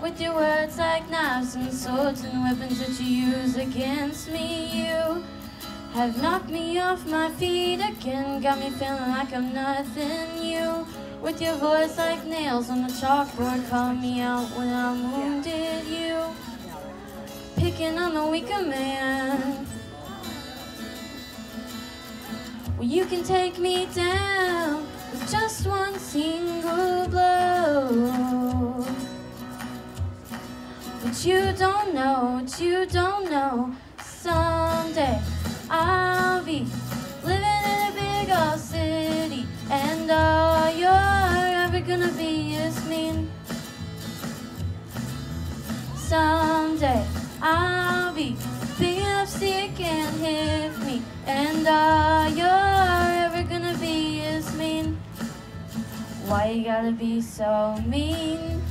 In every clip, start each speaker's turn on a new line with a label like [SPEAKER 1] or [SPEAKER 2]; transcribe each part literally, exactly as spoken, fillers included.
[SPEAKER 1] with your words like knives and swords and weapons that you use against me. You have knocked me off my feet again, got me feeling like I'm nothing. You, with your voice like nails on the chalkboard, call me out when I'm wounded. You, picking on the weaker man. Well, you can take me down with just one single blow. But you don't know, but you don't know, someday I'll be living in a big old city, and all you're ever gonna be is me. Someday I'll be big enough so you can't hit me, and all you're ever gonna be is mean. Why you gotta be so mean?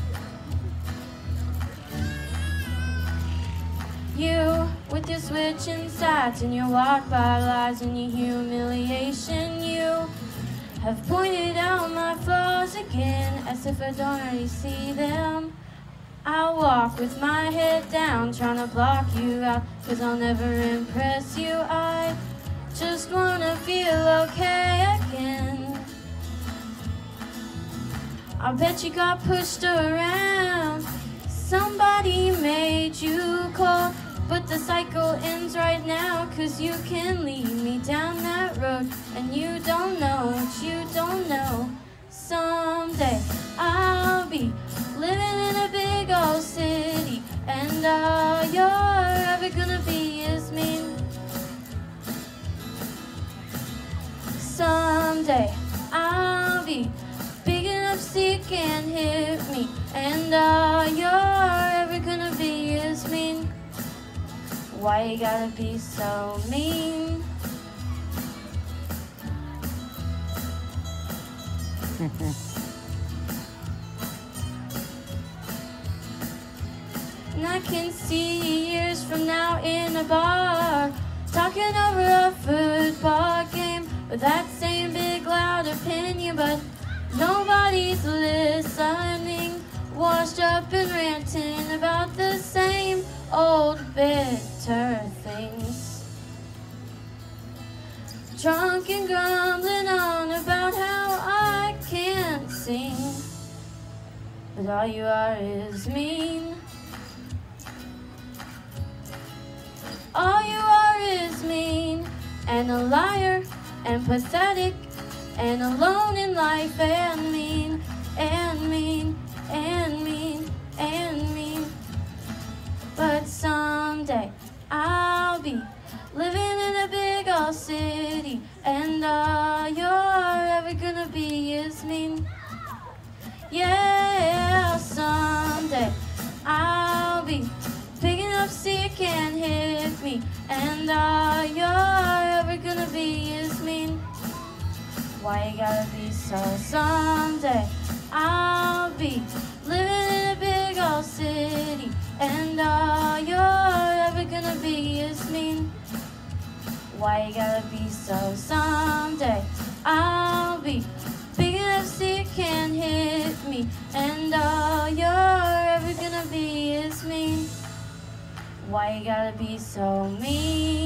[SPEAKER 1] You, with your switching sides and your walk by lies and your humiliation, you have pointed out my flaws again, as if I don't already see them. I walk with my head down, trying to block you out, cause I'll never impress you. I just wanna feel okay again. I bet you got pushed around, somebody made you cold, but the cycle ends right now, cause you can lead me down that road, and you don't know what you don't know. Someday I'll be living in a big old city, and all you're ever gonna be is me. Someday I'll be big enough so you can't hit me, and all you're ever gonna be is me. Why you gotta be so mean? And I can see you years from now in a bar, talking over a football game with that same big loud opinion, but nobody's listening, washed up and ranting about the same old bitter things. Drunk and grumbling on about how I can't sing, but all you are is mean. All you are is mean, and a liar, and pathetic, and alone in life, and mean, and mean, and mean, and mean. But someday I'll be living in a big old city, and all you're ever gonna be is me. Yeah, someday I'll be big enough so you can't hit me, and all you're ever gonna be is me. Why you gotta be so? Someday I'll be living in a big old city, and all you're ever gonna be is me. Why you gotta be so? Someday I'll be big enough so you can't hit me, and all you're ever gonna be is me. Why you gotta be so mean?